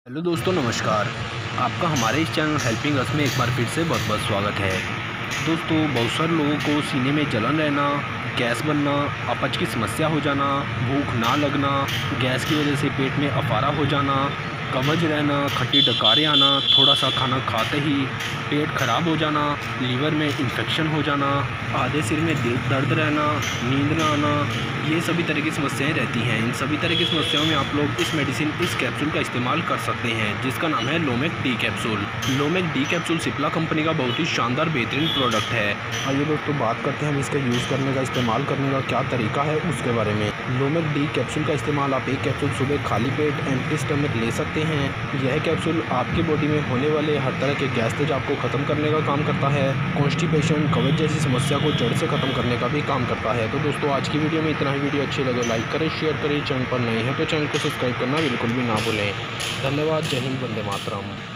Hello दोस्तों, नमस्कार। आपका हमारे इस चैनल हेल्पिंग अस में एक बार फिर से बहुत बहुत स्वागत है। दोस्तों, बहुत सारे लोगों को सीने में जलन रहना, गैस बनना, अपच की समस्या हो जाना, भूख ना लगना, गैस की वजह से पेट में अफारा हो जाना, कब्ज रहना, खट्टी डकारें आना, थोड़ा सा खाना खाते ही पेट खराब हो जाना, लीवर में इन्फेक्शन हो जाना, आधे सिर में दर्द रहना, नींद ना आना, ये सभी तरह की समस्याएं रहती हैं। इन सभी तरह की समस्याओं में आप लोग इस मेडिसिन, इस कैप्सूल का इस्तेमाल कर सकते हैं, जिसका नाम है Lomac D capsule. Lomac D capsule Cipla company का बहुत ही शानदार बेहतरीन प्रोडक्ट है। आइए दोस्तों, बात करते हैं हम इसका यूज़ करने का, इस्तेमाल करने का क्या तरीका है उसके बारे में। लोमेक डी कैप्सूल का इस्तेमाल आप एक कैप्सूल सुबह खाली पेट एम्प्टी स्टमक ले सकते हैं। यह कैप्सूल आपकी बॉडी में होने वाले हर तरह के गैस तेज आपको ख़त्म करने का काम करता है। कॉन्स्टिपेशन, कब्ज जैसी समस्या को जड़ से ख़त्म करने का भी काम करता है। तो दोस्तों, आज की वीडियो में इतना ही। वीडियो अच्छी लगे लाइक करें, शेयर करें। चैनल पर नए हैं तो चैनल को सब्सक्राइब करना बिल्कुल भी ना भूलें। धन्यवाद। जय हिंद, वंदे मातरम।